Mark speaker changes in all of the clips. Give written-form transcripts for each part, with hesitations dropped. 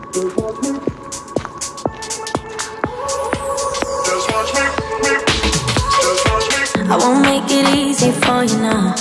Speaker 1: I won't make it easy for you now.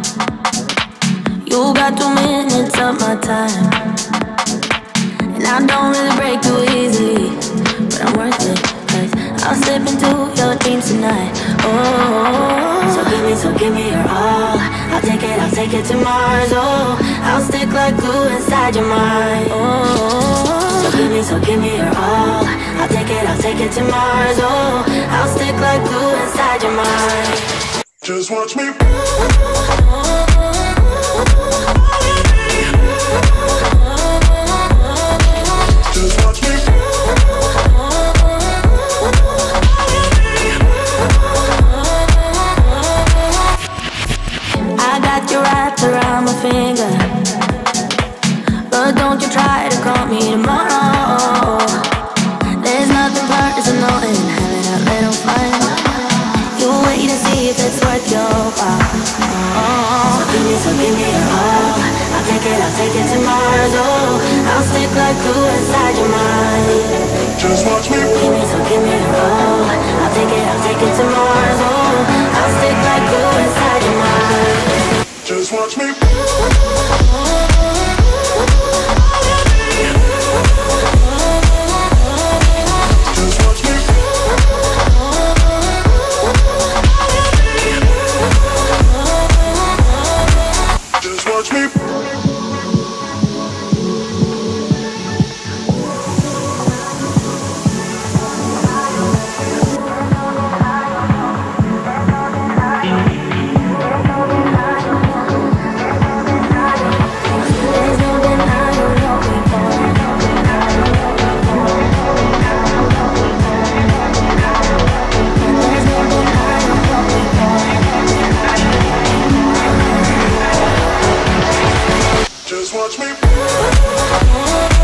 Speaker 1: You got 2 minutes of my time, and I don't really break too easily, but I'm worth it, 'cause I'll slip into your dreams tonight. Oh, so give me your all. I'll take it to Mars. Oh, I'll stick like glue inside your mind. Oh, so give me your all. I'll take it to Mars. Oh, I'll stick like glue inside your mind.
Speaker 2: Just watch me. Just watch me.
Speaker 1: I got you wrapped around my finger, but don't you try to call me tomorrow. There's nothing personal in having a little fun. You wait to see if it's worth your while. So give me your all. I'll take it to Mars. Oh, I'll stick like glue inside your mind.
Speaker 2: Just watch me.
Speaker 1: Give me your all. I'll take it to Mars. Oh, I'll stick like glue inside your mind.
Speaker 2: Just watch me. Just watch me. Just watch me. Just watch me.